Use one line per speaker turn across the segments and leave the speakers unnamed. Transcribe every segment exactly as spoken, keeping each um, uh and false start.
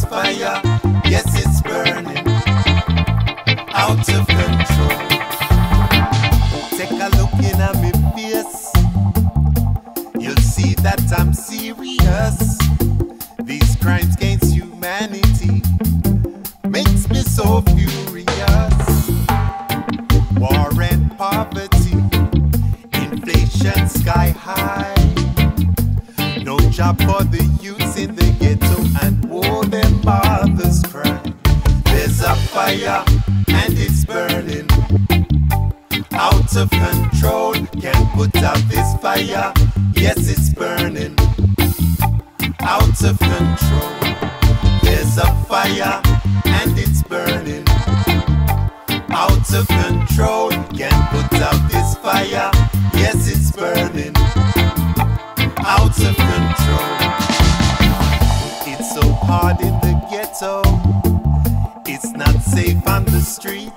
fire, yes it's burning out of control. Take a look in at me face, you'll see that I'm serious. These crimes against humanity makes me so furious. War and poverty, inflation sky high, no job for the youths in the ghetto, and oh, their mothers cry. There's a fire and it's burning out of control. Can't put out this fire, yes it's burning out of control. There's a fire and it's burning out of control. Can't put out this fire, yes it's burning out of control. It's so hard in the ghetto, it's not safe on the streets.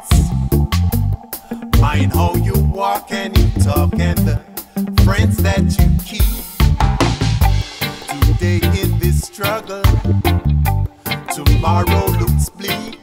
Mind how you walk and you talk and the friends that you keep. Today in this struggle, tomorrow looks bleak.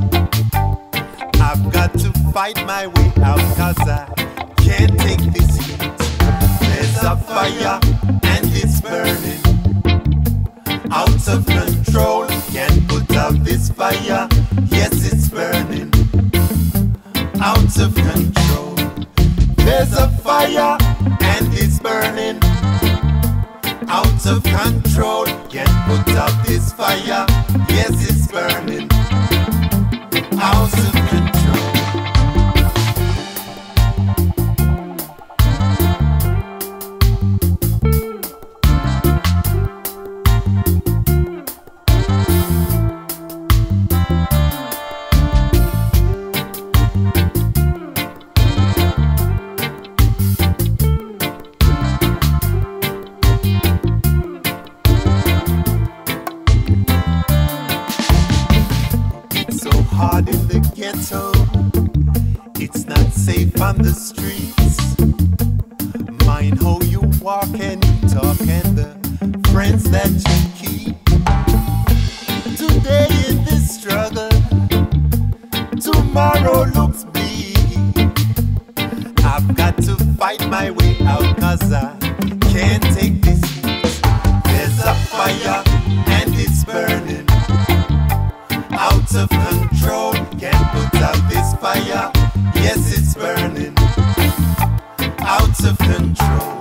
I've got to fight my way out, cause I can't take this heat. There's a fire and it's burning out of control. Can't put out this fire, yes it's burning out of control. There's a fire and it's burning out of control. Can't put out this fire, yes it's burning out of control. Hard in the ghetto, it's not safe on the streets. Mind how you walk and you talk and the friends that you keep. Today in this struggle, tomorrow looks bleak. I've got to fight my way out, cause I can't take this heat. There's a fire and it's burning out of control. Can't put out this fire, yes it's burning out of control.